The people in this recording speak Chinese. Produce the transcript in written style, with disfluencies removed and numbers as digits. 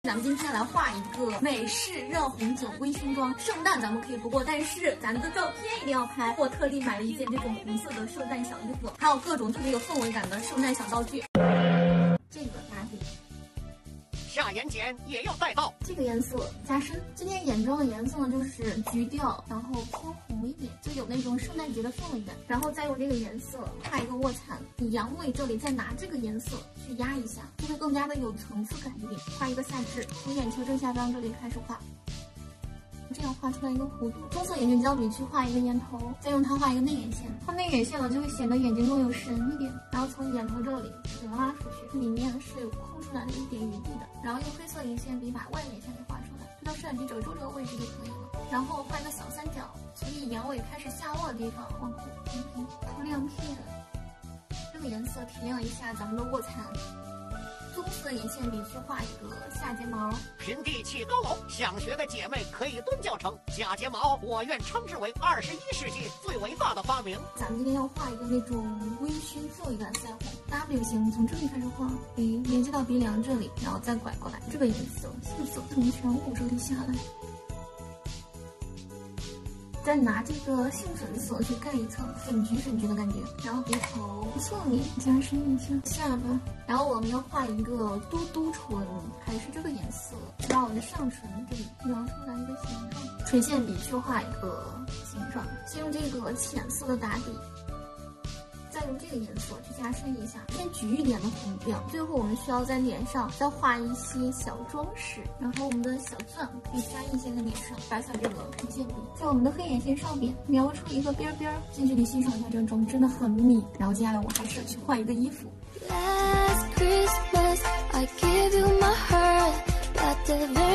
咱们今天来画一个美式热红酒微醺妆，圣诞咱们可以不过，但是咱们的照片一定要拍。我特地买了一件这种红色的圣诞小衣服，还有各种特别有氛围感的圣诞小道具。这个打底。 下眼睑也要带到， 这个颜色加深。今天眼妆的颜色呢就是橘调，然后偏红一点，就有那种圣诞节的氛围感。然后再用这个颜色画一个卧蚕，你阳尾这里再拿这个颜色去压一下，就会更加的有层次感一点。画一个下至，从眼球正下方这里开始画。 这样画出来一个弧度，棕色眼睛胶笔去画一个眼头，再用它画一个内眼线。画内眼线呢，就会显得眼睛更有神一点。然后从眼头这里拉出去，里面是有空出来的一点余地的。然后用黑色眼线笔把外眼线给画出来，就到摄眼鼻褶皱这个位置就可以了。然后画一个小三角，从你眼尾开始下落的地方往后平平涂亮片。这个颜色提亮一下咱们的卧蚕。 棕色眼线笔去画一个下睫毛， 平地起高楼，想学的姐妹可以蹲教程。假睫毛，我愿称之为21世纪最伟大的发明。 咱们今天要画一个那种微醺氛围感腮红 ，W 型，从这里开始画，连接到鼻梁这里，然后再拐过来。这个颜色杏色从颧骨这里下来。 再拿这个杏粉色去盖一层粉橘的感觉，然后鼻头侧面加深一下下巴，然后我们要画一个嘟嘟唇，还是这个颜色，把我们的上唇这里描出来一个形状。垂线笔去画一个形状，先用这个浅色的打底。 再用这个颜色去加深一下，偏橘一点的红调。最后我们需要在脸上再画一些小装饰，然后我们的小钻可以粘一些在脸上，打下这个垂线笔，在我们的黑眼线上边描出一个边边，近距离欣赏一下这个妆真的很密。然后接下来我还是去画一个衣服。Last Christmas, I gave you my heart, but the